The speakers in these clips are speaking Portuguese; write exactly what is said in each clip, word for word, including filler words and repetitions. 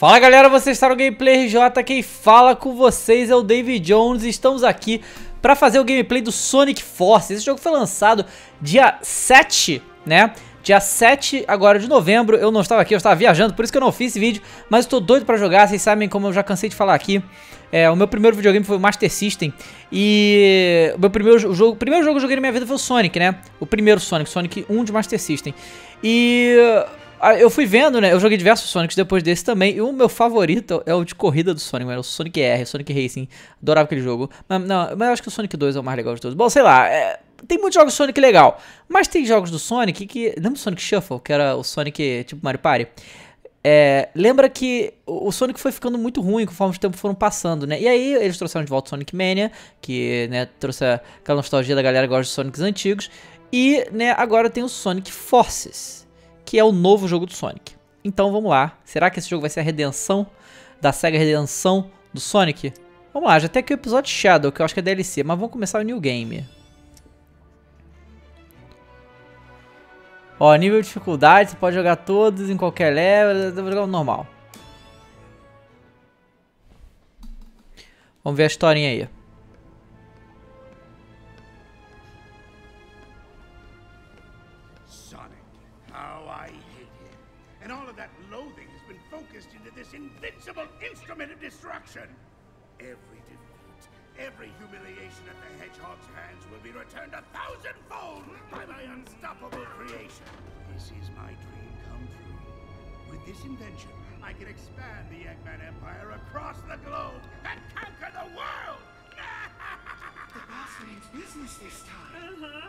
Fala galera, vocês estão no Gameplay R J, quem fala com vocês é o David Jones e estamos aqui para fazer o gameplay do Sonic Forces. Esse jogo foi lançado dia sete, né? Dia sete agora de novembro. Eu não estava aqui, eu estava viajando, por isso que eu não fiz esse vídeo, mas estou doido para jogar. Vocês sabem, como eu já cansei de falar aqui, é, o meu primeiro videogame foi o Master System e o meu primeiro jogo, o primeiro jogo que eu joguei na minha vida foi o Sonic, né? O primeiro Sonic, Sonic um de Master System. E eu fui vendo, né? Eu joguei diversos Sonics depois desse também. E o meu favorito é o de corrida do Sonic, mano. O Sonic R, Sonic Racing. Adorava aquele jogo. Mas, não, mas eu acho que o Sonic dois é o mais legal de todos. Bom, sei lá. É, tem muitos jogos Sonic legal. Mas tem jogos do Sonic que... Lembra do Sonic Shuffle? Que era o Sonic tipo Mario Party? É, lembra que o Sonic foi ficando muito ruim conforme os tempos foram passando, né? E aí eles trouxeram de volta o Sonic Mania. Que, né, trouxe aquela nostalgia da galera que gosta de Sonics antigos. E, né, agora tem o Sonic Forces, que é o novo jogo do Sonic. Então vamos lá. Será que esse jogo vai ser a redenção da SEGA, a redenção do Sonic? Vamos lá, já tem aqui o episódio Shadow, que eu acho que é D L C, mas vamos começar o New Game. Ó, nível de dificuldade, você pode jogar todos em qualquer level, eu vou jogar o normal. Vamos ver a historinha aí. Invincible instrument of destruction. Every defeat, every humiliation at the Hedgehog's hands will be returned a thousandfold by my unstoppable creation. This is my dream come true. With this invention, I can expand the Eggman Empire across the globe and conquer the world. The boss means business this time. Uh-huh.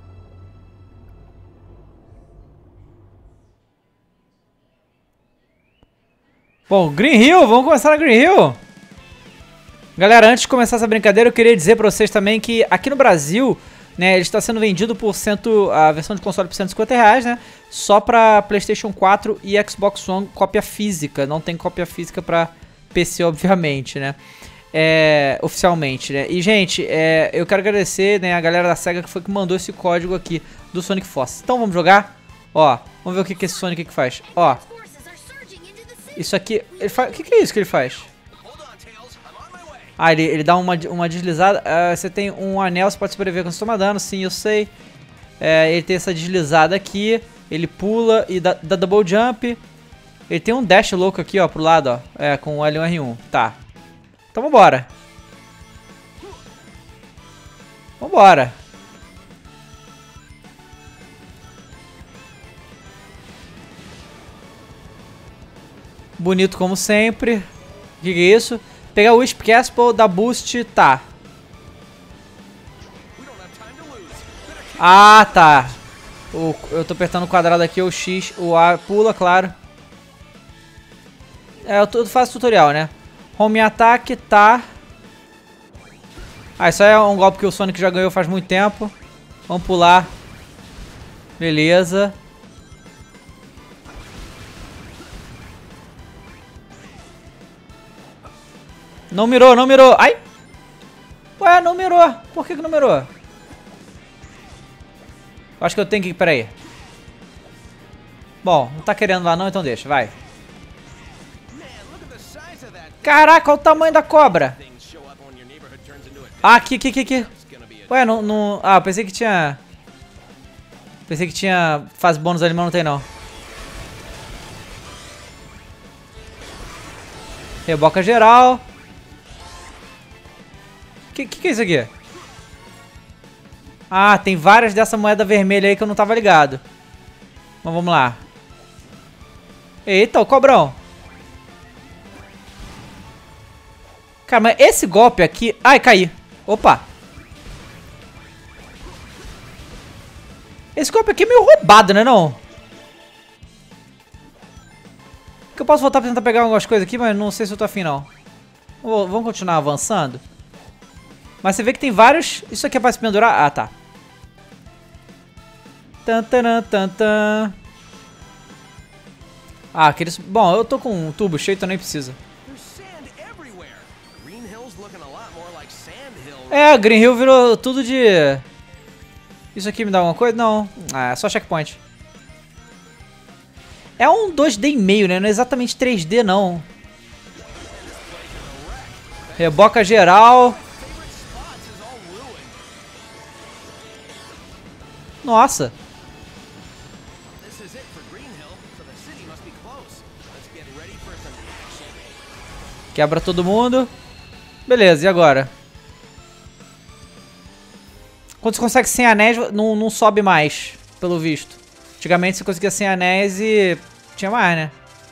Bom, Green Hill, vamos começar na Green Hill. Galera, antes de começar essa brincadeira, eu queria dizer pra vocês também que aqui no Brasil, né, ele está sendo vendido por cento, a versão de console por cento e cinquenta reais, né, só pra PlayStation quatro e Xbox One, cópia física. Não tem cópia física pra P C, obviamente, né, é, oficialmente, né. E, gente, é, eu quero agradecer, né, a galera da SEGA que foi que mandou esse código aqui do Sonic Forces. Então vamos jogar? Ó, vamos ver o que, que esse Sonic aqui faz. Ó. Isso aqui, ele faz, o que, que é isso que ele faz? Ah, ele, ele dá uma, uma deslizada. Uh, você tem um anel, você pode sobreviver quando você toma dano, sim, eu sei. É, ele tem essa deslizada aqui, ele pula e dá, dá double jump. Ele tem um dash louco aqui, ó, pro lado, ó, é, com o L um R um, tá. Então vambora. Vambora. Bonito como sempre. O que, que é isso? Pegar o Wisp Castle, dar boost, tá. Ah, tá. O, eu tô apertando o quadrado aqui, o X, o A pula, claro. É, eu, tô, eu faço tutorial, né? Home ataque, tá. Ah, isso aí é um golpe que o Sonic já ganhou faz muito tempo. Vamos pular. Beleza. Não mirou, não mirou. Ai! Ué, não mirou. Por que que não mirou? Acho que eu tenho que... Pera aí. Bom, não tá querendo lá não, então deixa, vai. Caraca, olha o tamanho da cobra. Ah, aqui, aqui, aqui, aqui. Ué, não... não... Ah, eu pensei que tinha... Pensei que tinha fase bônus ali, mas não tem não. Reboca geral. Que, que que é isso aqui? Ah, tem várias dessa moeda vermelha aí que eu não tava ligado. Mas vamos lá. Eita, o cobrão. Cara, mas esse golpe aqui... Ai, caí. Opa. Esse golpe aqui é meio roubado, né, não? Que eu posso voltar pra tentar pegar algumas coisas aqui, mas não sei se eu tô afim, não. Vamos continuar avançando. Mas você vê que tem vários... Isso aqui é pra se pendurar? Ah, tá. Tan, tan, tan, tan. Ah, aqueles... Bom, eu tô com um tubo cheio, então nem precisa. É, Green Hill virou tudo de... Isso aqui me dá alguma coisa? Não. Ah, é só checkpoint. É um dois D e meio, né? Não é exatamente três D, não. Reboca geral. Nossa. Quebra todo mundo. Beleza, e agora? Quando você consegue sem anéis, não, não sobe mais, pelo visto. Antigamente você conseguia sem anéis e tinha mais, né?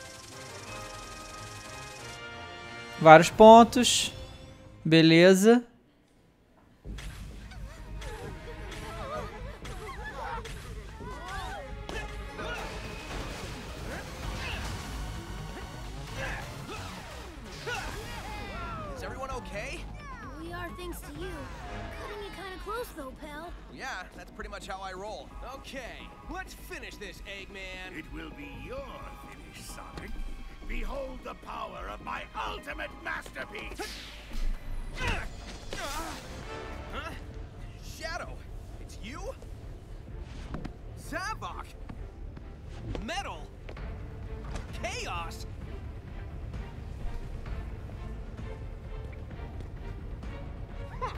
Vários pontos. Beleza. Is everyone okay? We are thanks to you. Cutting it kind of close though, pal. Yeah, that's pretty much how I roll. Okay, let's finish this, Eggman. It will be your finish, Sonic. Behold the power of my ultimate masterpiece! Huh? Shadow, it's you? Zavok? Metal? Chaos? Huh.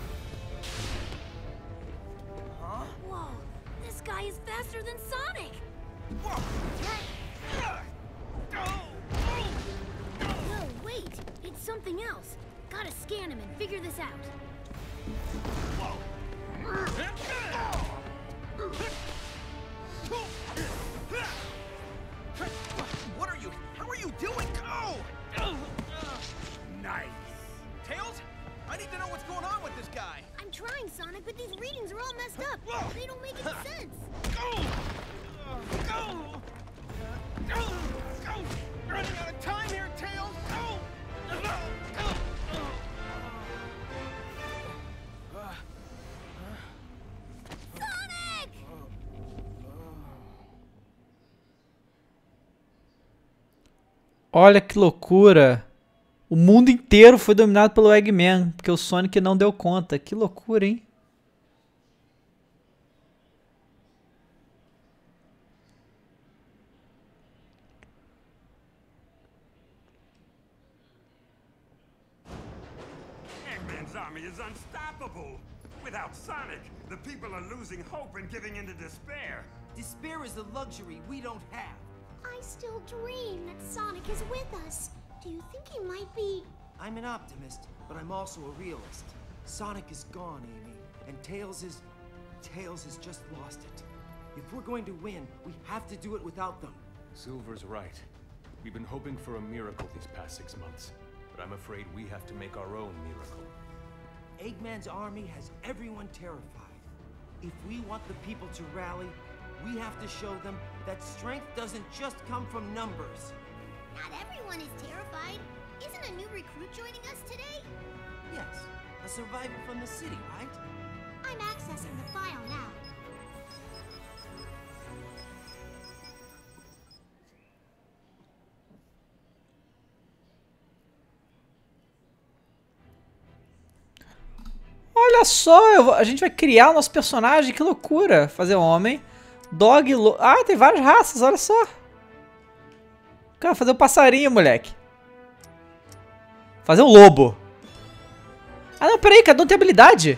Huh? Whoa, this guy is faster than Sonic. Whoa. No, wait, it's something else. Gotta scan him and figure this out. What are you? How are you doing? Go! Nice. Tails? I need to know what's going on with this guy. I'm trying, Sonic, but these readings are all messed up. They don't make any sense. Go! Go! Go! Go! Running out of time here, Tails. Go! Go! Sonic! Olha que loucura. O mundo inteiro foi dominado pelo Eggman, porque o Sonic não deu conta. Que loucura, hein? Eggman's army is unstoppable. Without Sonic, the people are losing hope and giving into despair. Despair is a luxury we don't have. I still dream that Sonic is with us. Do you think he might be... I'm an optimist, but I'm also a realist. Sonic is gone, Amy, and Tails is... Tails has just lost it. If we're going to win, we have to do it without them. Silver's right. We've been hoping for a miracle these past six months, but I'm afraid we have to make our own miracle. Eggman's army has everyone terrified. If we want the people to rally, we have to show them that strength doesn't just come from numbers. Not everyone is terrified. Isn't a new recruit joining us today? Yes, a survivor from the city, right? I'm accessing the file now. Olha só, eu vou- a gente vai criar o nosso personagem. Que loucura. Fazer homem. Dog... Lo ah, tem várias raças, olha só. Cara, fazer o passarinho, moleque. Fazer o lobo. Ah, não, peraí, cada um tem habilidade.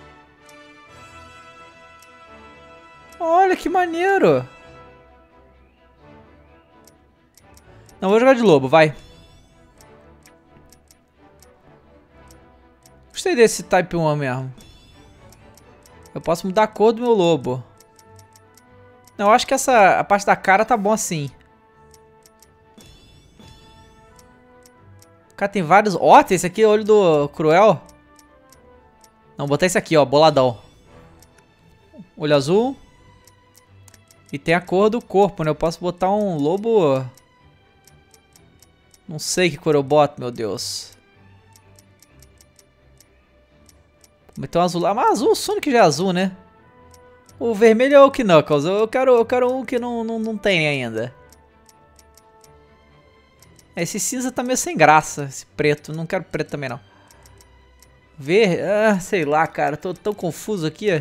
Olha que maneiro. Não, vou jogar de lobo, vai. Gostei desse Type um mesmo. Eu posso mudar a cor do meu lobo. Não, eu acho que essa a parte da cara tá bom assim. Cara, tem vários... Ó, tem esse aqui, olho do Cruel. Não, vou botar esse aqui, ó, boladão. Olho azul. E tem a cor do corpo, né? Eu posso botar um lobo... Não sei que cor eu boto, meu Deus. Vou meter um azul lá. Mas azul, o Sonic já é azul, né? O vermelho é o Knuckles. Eu quero, eu quero um que não, não, não tem ainda. Esse cinza tá meio sem graça. Esse preto. Não quero preto também, não. Ver... Ah, sei lá, cara. Tô tão confuso aqui.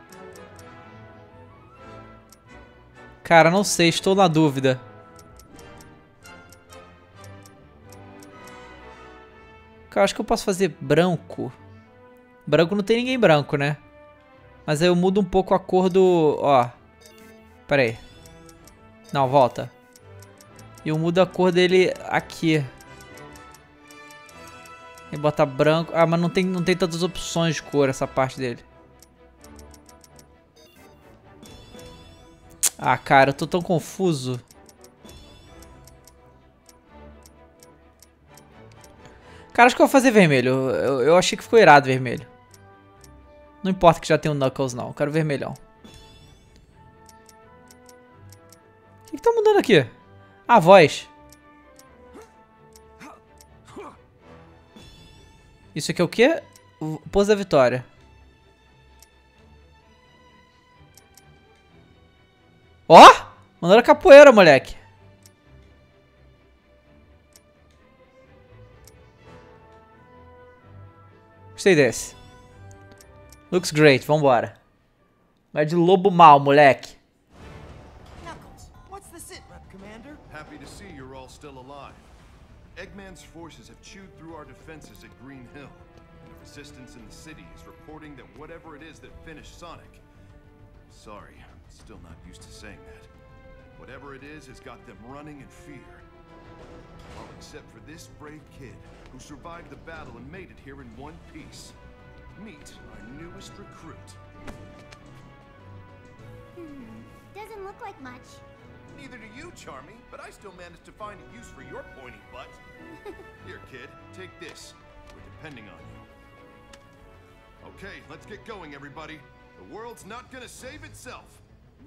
Cara, não sei. Estou na dúvida. Eu acho que eu posso fazer branco. Branco não tem ninguém branco, né? Mas aí eu mudo um pouco a cor do... Ó. Pera aí. Não, volta. E eu mudo a cor dele aqui. E botar branco. Ah, mas não tem, não tem tantas opções de cor essa parte dele. Ah, cara, eu tô tão confuso. Cara, acho que eu vou fazer vermelho. Eu, eu achei que ficou irado vermelho. Não importa que já tem o Knuckles, não. Eu quero vermelhão. O que, que tá mudando aqui? Ah, a voz. Isso aqui é o quê? O pose da vitória. Ó! Oh! Mandaram capoeira, moleque. Gostei desse. Looks great, vambora. Vai de lobo mal, moleque. Knuckles, what's the sit rep, Commander? Happy to see you're all still alive. Eggman's forces have chewed through our defenses at Green Hill. The resistance in the city is reporting that whatever it is that finished Sonic... Sorry, I'm still not used to saying that. Whatever it is has got them running in fear. All except for this brave kid who survived the battle and made it here in one piece. Meet our newest recruit. Hmm, doesn't look like much. Neither do you, Charmy, but I still managed to find a use for your pointy butt. Here, kid, take this. We're depending on you. Okay, let's get going, everybody. The world's not gonna save itself.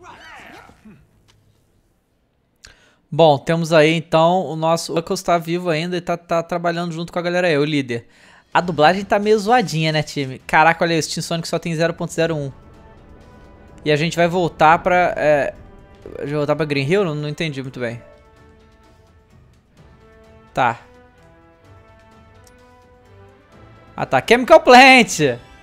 Bom, temos aí então o nosso Knuckles tá vivo ainda e tá, tá trabalhando junto com a galera aí, o líder. A dublagem tá meio zoadinha, né, time? Caraca, olha isso, Team Sonic só tem zero ponto zero um. E a gente vai voltar pra... É, voltar pra Green Hill? Não, não entendi muito bem. Tá. Ah tá, Chemical Plant!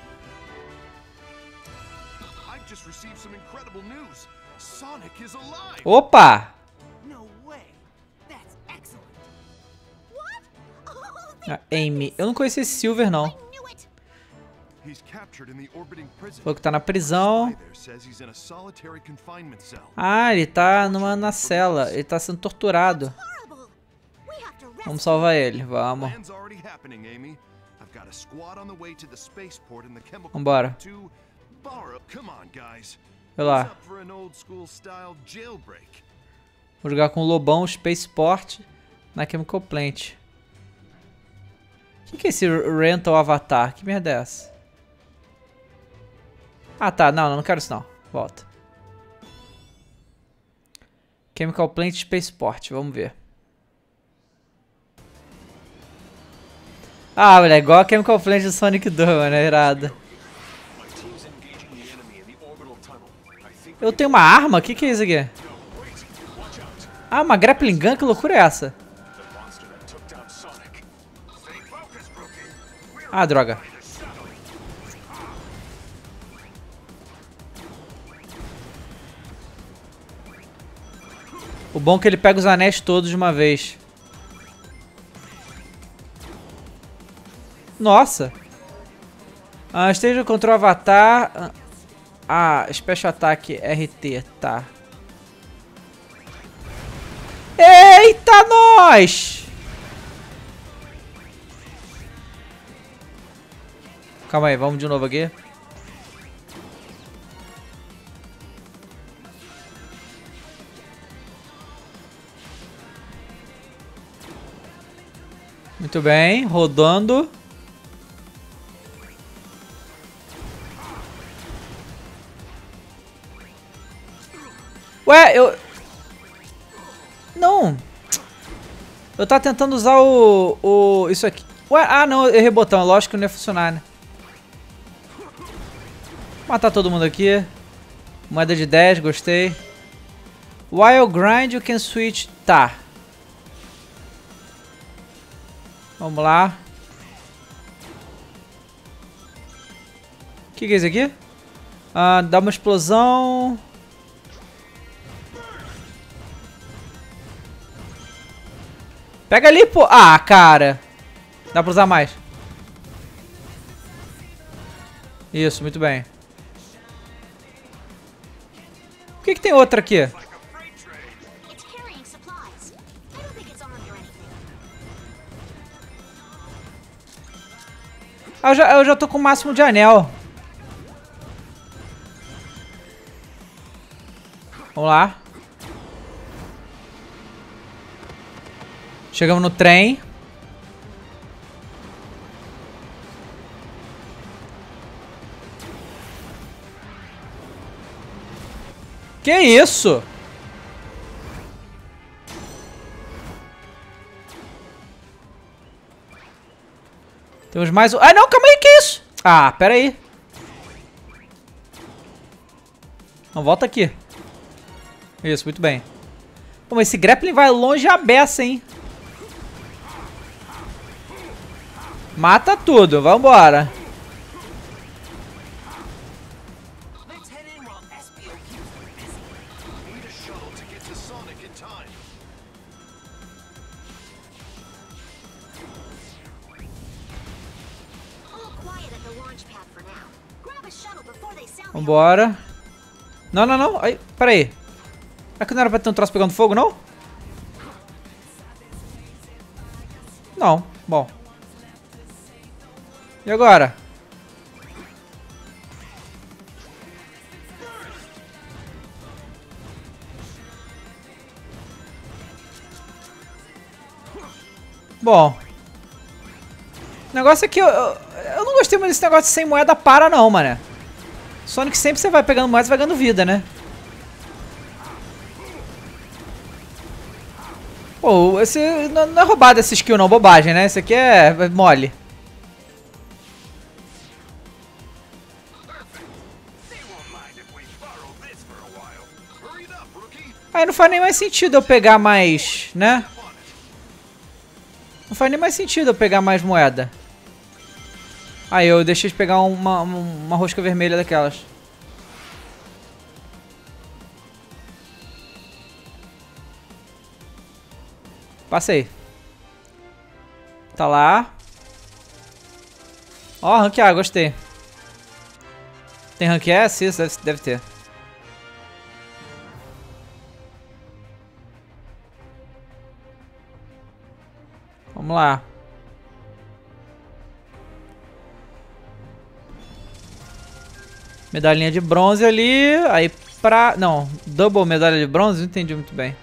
Opa! Ah, Amy. Eu não conheci esse Silver, não. Falou que tá na prisão. Ah, ele tá numa, na cela. Ele tá sendo torturado. Vamos salvar ele, vamos. Vambora. Vai lá. Vou jogar com o Lobão, Spaceport na Chemical Plant. O que, que é esse Rental Avatar? Que merda é essa? Ah tá, não, não quero isso não. Volta. Chemical Plant Spaceport, vamos ver. Ah, olha, igual a Chemical Plant do Sonic dois, mano, é irado. Eu tenho uma arma? O que, que é isso aqui? Ah, uma grappling gun? Que loucura é essa? Ah, droga. O bom é que ele pega os anéis todos de uma vez. Nossa. Ah, esteja contra o avatar. Ah, Special Attack R T, tá. Eita, nós! Calma aí, vamos de novo aqui. Muito bem, rodando. Ué, eu... Não. Eu tava tentando usar o... o isso aqui. Ué, ah não, eu errei o botão. Lógico que não ia funcionar, né? Matar todo mundo aqui. Moeda de dez, gostei. While grind you can switch. Tá. Vamos lá. O que, que é isso aqui? Ah, dá uma explosão. Pega ali, pô. Ah, cara. Dá pra usar mais. Isso, muito bem. Por que que tem outra aqui? It's carrying supplies. I don't think it's armed or anything. Ah, eu já, eu já tô com o máximo de anel. Vamos lá. Chegamos no trem. Que isso? Temos mais um... Ah, não, calma aí, que isso? Ah, pera aí. Não, volta aqui. Isso, muito bem. Pô, mas esse grappling vai longe a beça, hein? Mata tudo, vambora. Let's head in while S B O keeps them busy. We need a shuttle to get to Sonic in time. All quiet at the launch pad for now. Grab a shuttle before they sound the Vambora. Não, não, não. Aí, pera aí. Será que não era pra ter um troço pegando fogo, não? Não. Bom. E agora? Bom. O negócio é que eu, eu, eu não gostei muito desse negócio de sem moeda para não, mané. Sonic sempre você vai pegando moeda e vai ganhando vida, né? Pô, esse não, não é roubado esse skill não, bobagem, né? Esse aqui é mole. Aí não faz nem mais sentido eu pegar mais, né? Não faz nem mais sentido eu pegar mais moeda. Aí eu deixei de pegar uma, uma rosca vermelha daquelas. Passei. Tá lá. Ó, rank A, gostei. Tem rank S? Isso deve, deve ter. Vamos lá. Medalhinha de bronze ali. Aí pra... Não, double medalha de bronze? Não entendi muito bem.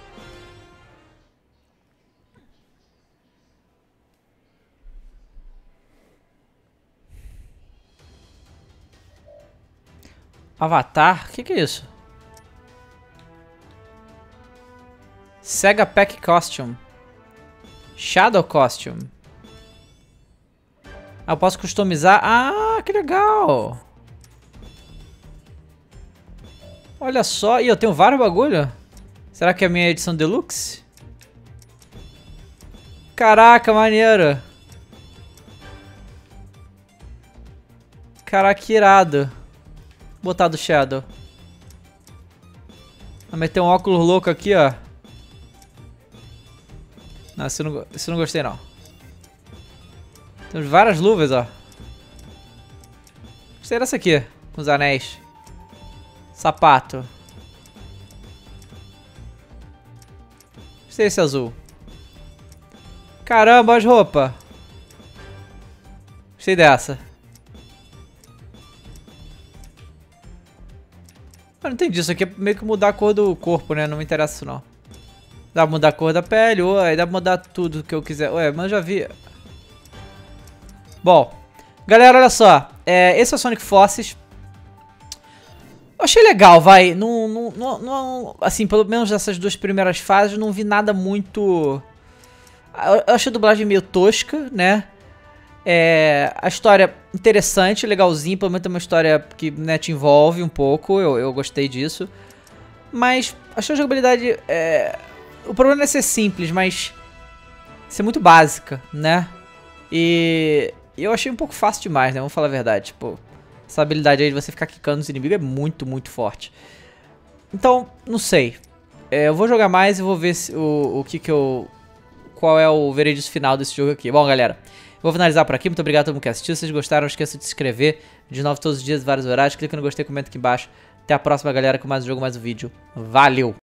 Avatar? O que, que é isso? Sega Pack Costume. Shadow Costume. Ah, eu posso customizar. Ah, que legal. Olha só. E eu tenho vários bagulho. Será que é a minha edição deluxe? Caraca, maneiro. Caraca, que irado. Vou botar do Shadow. Vou meter um óculos louco aqui, ó. Não, esse eu não, esse eu não gostei, não. Temos várias luvas, ó. Gostei dessa aqui, com os anéis. Sapato. Gostei desse azul. Caramba, as roupas. Gostei dessa. Eu não entendi, isso aqui é meio que mudar a cor do corpo, né? Não me interessa isso, não. Dá pra mudar a cor da pele, ué, dá pra mudar tudo que eu quiser. Ué, mas eu já vi. Bom, galera, olha só. É, esse é o Sonic Forces. Eu achei legal, vai. Não, não, não, não, assim, pelo menos dessas duas primeiras fases, não vi nada muito... Eu achei a dublagem meio tosca, né? É, a história interessante, legalzinha, pelo menos é uma história que, né, te envolve um pouco, eu, eu gostei disso. Mas achei a jogabilidade... É, o problema é ser simples, mas ser muito básica, né? E eu achei um pouco fácil demais, né? Vamos falar a verdade, tipo... Essa habilidade aí de você ficar quicando nos inimigos é muito, muito forte. Então, não sei. É, eu vou jogar mais e vou ver se, o, o que que eu... qual é o veredito final desse jogo aqui. Bom, galera, vou finalizar por aqui. Muito obrigado a todo mundo que assistiu. Se vocês gostaram, não esqueça de se inscrever. De novo todos os dias, vários horários. Clica no gostei, comenta aqui embaixo. Até a próxima, galera, com mais um jogo, mais um vídeo. Valeu!